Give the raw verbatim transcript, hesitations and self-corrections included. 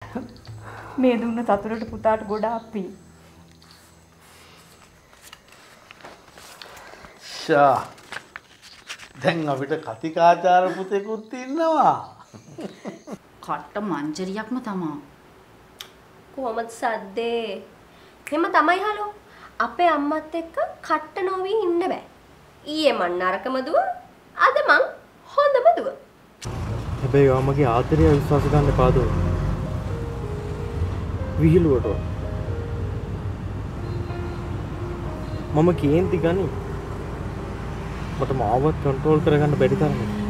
මේ දුන්න සතුටට පුතාට ගොඩාක් පිං. ෂා දැන් අපිට කතිකාචාර පුතෙකුත් ඉන්නවා. කට්ට මංජරියක්ම තමා. කොහොමද සද්දේ? එහෙම තමයි හලෝ. අපේ අම්මත් එක්ක කට්ට නොවි ඉන්න බෑ. ඊයේ මං නරකම දුව, අද මං හොඳම දුව. හැබැයි ඔයාමගේ ආදරය විශ්වාස ගන්න එපා දෝ. විහිළුවට. මම කේන්ති ගනි. මට මාවත් කන්ට්‍රෝල් කරගන්න බැරි තරමට.